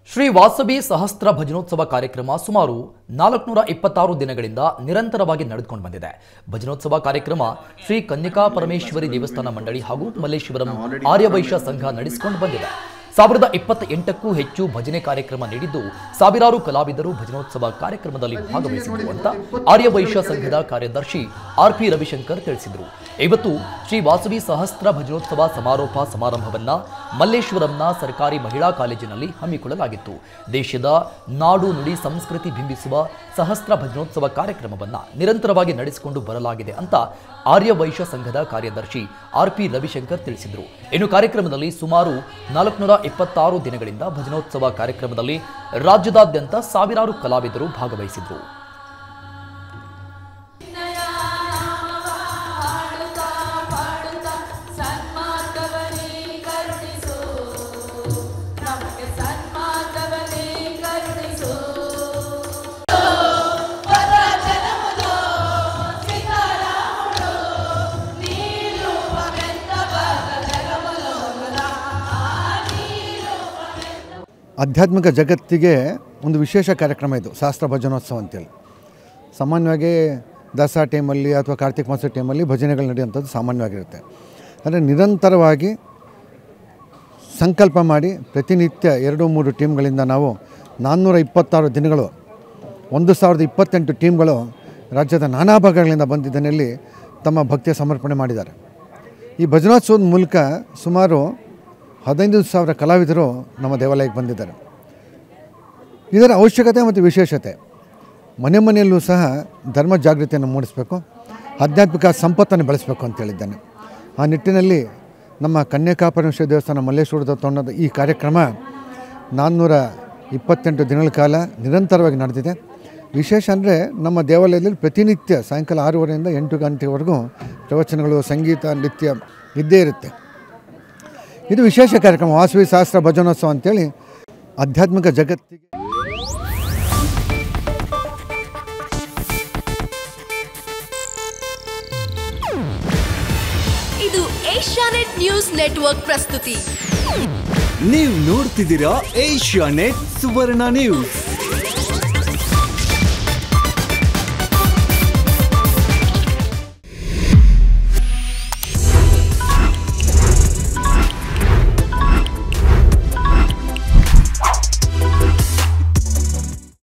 ಶ್ರೀ ವಾಸವಿ ಸಹಸ್ರ ಭಜನೋತ್ಸವ ಕಾರ್ಯಕ್ರಮ ಸುಮಾರು 426 ದಿನಗಳಿಂದ ನಿರಂತರವಾಗಿ ನಡೆದುಕೊಂಡು ಬಂದಿದೆ. ಭಜನೋತ್ಸವ ಕಾರ್ಯಕ್ರಮ ಶ್ರೀ ಕನ್ಯಕಾ ಪರಮೇಶ್ವರಿ ದೇವಸ್ಥಾನ ಮಂಡಳಿ ಹಾಗೂ ಮಲ್ಲೇಶ್ವರಂ ಆರ್ಯವೈಶ್ಯ ಸಂಘ ನಡೆಸಿಕೊಂಡು ಬಂದಿದೆ. 1028ಕ್ಕೂ ಹೆಚ್ಚು ಭಜನೆ ಕಾರ್ಯಕ್ರಮ ನೀಡಿದ್ದು ಸಾವಿರಾರು ಕಲಾವಿದರು ಭಜನೋತ್ಸವ ಕಾರ್ಯಕ್ರಮದಲ್ಲಿ ಭಾಗವಹಿಸಿದರು ಅಂತ ಆರ್ಯವೈಶ್ಯ ಸಂಘದ ಕಾರ್ಯದರ್ಶಿ ಆರ್.ಪಿ. ರವಿಶಂಕರ್ ತಿಳಿಸಿದರು. ಇವತ್ತು ಶ್ರೀ ವಾಸವಿ ಸಹಸ್ರ ಭಜನೋತ್ಸವ ಸಮಾರೋಪ ಸಮಾರಂಭವನ್ನ ಮಲ್ಲೇಶ್ವರಂನ ಸರ್ಕಾರಿ ಮಹಿಳಾ ಕಾಲೇಜಿನಲ್ಲಿ ಹಮ್ಮಿಕೊಳ್ಳಲಾಗಿತ್ತು. ದೇಶದ ನಾಡು ನುಡಿ ಸಂಸ್ಕೃತಿ ಬಿಂಬಿಸುವ ಸಹಸ್ರ ಭಜನೋತ್ಸವ ಕಾರ್ಯಕ್ರಮವನ್ನ ನಿರಂತರವಾಗಿ ನಡೆಸಿಕೊಂಡು ಬರಲಾಗಿದೆ ಅಂತ ಆರ್ಯವೈಶ್ಯ ಸಂಘದ ಕಾರ್ಯದರ್ಶಿ ಆರ್.ಪಿ. ರವಿಶಂಕರ್ ತಿಳಿಸಿದರು. ಇನ್ನು ಕಾರ್ಯಕ್ರಮದಲ್ಲಿ ಸುಮಾರು 426 ದಿನಗಳಿಂದ ಭಜನೋತ್ಸವ ಕಾರ್ಯಕ್ರಮದಲ್ಲಿ ರಾಜ್ಯದಾದ್ಯಂತ ಸಾವಿರಾರು ಕಲಾವಿದರು ಭಾಗವಹಿಸಿದರು. ಆಧ್ಯಾತ್ಮಿಕ ಜಗತ್ತಿಗೆ ಒಂದು ವಿಶೇಷ ಕಾರ್ಯಕ್ರಮ ಇದು ಸಹಸ್ರ ಭಜನೋತ್ಸವ ಅಂತೇಳಿ. ಸಾಮಾನ್ಯವಾಗಿ ದಸರಾ ಟೈಮಲ್ಲಿ ಅಥವಾ ಕಾರ್ತಿಕ ಮಾಸ ಟೈಮಲ್ಲಿ ಭಜನೆಗಳು ನಡೆಯುವಂಥದ್ದು ಸಾಮಾನ್ಯವಾಗಿರುತ್ತೆ. ಅಂದರೆ ನಿರಂತರವಾಗಿ ಸಂಕಲ್ಪ ಮಾಡಿ ಪ್ರತಿನಿತ್ಯ 2-3 ಟೀಮ್ಗಳಿಂದ ನಾವು 426 ದಿನಗಳು 1028 ಟೀಮ್ಗಳು ರಾಜ್ಯದ ನಾನಾ ಭಾಗಗಳಿಂದ ಬಂದಿದ್ದನಲ್ಲಿ ತಮ್ಮ ಭಕ್ತಿಯ ಸಮರ್ಪಣೆ ಮಾಡಿದ್ದಾರೆ. ಈ ಭಜನೋತ್ಸವದ ಮೂಲಕ ಸುಮಾರು 15,000 ಕಲಾವಿದರು ನಮ್ಮ ದೇವಾಲಯಕ್ಕೆ ಬಂದಿದ್ದಾರೆ. ಇದರ ಅವಶ್ಯಕತೆ ಮತ್ತು ವಿಶೇಷತೆ ಮನೆ ಮನೆಯಲ್ಲೂ ಸಹ ಧರ್ಮ ಜಾಗೃತಿಯನ್ನು ಮೂಡಿಸಬೇಕು, ಆಧ್ಯಾತ್ಮಿಕ ಸಂಪತ್ತನ್ನು ಬೆಳೆಸಬೇಕು ಅಂತೇಳಿದ್ದಾನೆ. ಆ ನಿಟ್ಟಿನಲ್ಲಿ ನಮ್ಮ ಕನ್ಯಕಾ ಪರಮೇಶ್ವರಿ ದೇವಸ್ಥಾನ ಮಲ್ಲೇಶ್ವರದ ತೊಗೊಂಡ ಈ ಕಾರ್ಯಕ್ರಮ 428 ದಿನಗಳ ಕಾಲ ನಿರಂತರವಾಗಿ ನಡೆದಿದೆ. ವಿಶೇಷ ಅಂದರೆ ನಮ್ಮ ದೇವಾಲಯದಲ್ಲಿ ಪ್ರತಿನಿತ್ಯ ಸಾಯಂಕಾಲ 6:30ರಿಂದ 8 ಗಂಟೆವರೆಗೂ ಪ್ರವಚನಗಳು, ಸಂಗೀತ, ನೃತ್ಯ ಇದ್ದೇ ಇರುತ್ತೆ. ಇದು ವಿಶೇಷ ಕಾರ್ಯಕ್ರಮ ವಾಸವಿ ಸಹಸ್ರ ಭಜನೋತ್ಸವ ಅಂತೇಳಿ ಆಧ್ಯಾತ್ಮಿಕ ಜಗತ್ತಿಗೆ. ಇದು ಏಷ್ಯಾನೆಟ್ ನ್ಯೂಸ್ ನೆಟ್ವರ್ಕ್ ಪ್ರಸ್ತುತಿ. ನೀವು ನೋಡ್ತಿದ್ದೀರಾ ಏಷ್ಯಾನೆಟ್ ಸುವರ್ಣ ನ್ಯೂಸ್.